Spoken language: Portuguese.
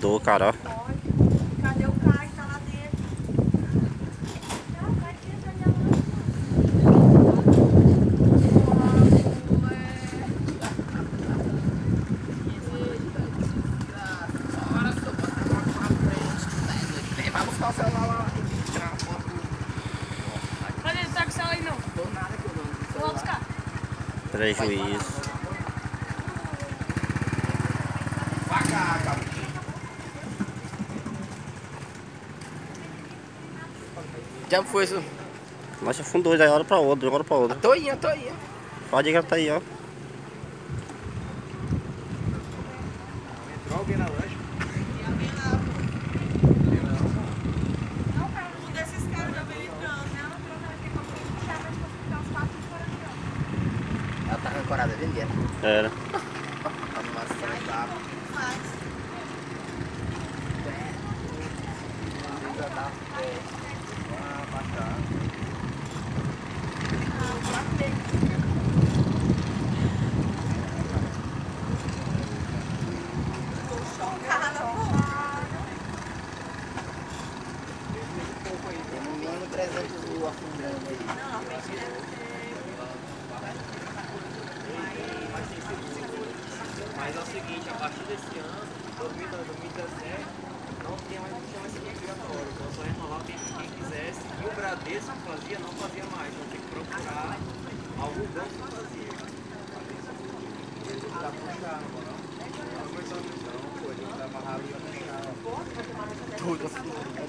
fundou, cara. Cadê o cara que tá lá dentro? Não, vai aqui, Vai buscar o celular lá e tirar uma foto. Cadê? Não tá com o celular aí não. Tô nada que eu não. Eu vou buscar. Prejuízo. Vaca, cara. Já foi isso? Mas afundou de uma hora pra outra, de uma hora pra outra. Tô indo, tô indo. Pode ir que ela tá aí, ó. Entrou alguém na lancha? Não, cara, um desses caras já veio entrando, né? Ela entrou aqui pra puxar, mas pra ficar os quatro fora aqui, ó. Ela tá ancorada vendendo. Era. Tem no mínimo 300 mil afundando aí. Mas é o seguinte, a partir desse ano, 2017, não tinha mais seguro obrigatório. Então só renovar quem quisesse. E o Bradesco fazia, não fazia mais. Então tem que procurar algum banco que fazia. Tá puxando, não? Não foi só não, foi. Tá amarrado e tá puxando. Tudo afundando.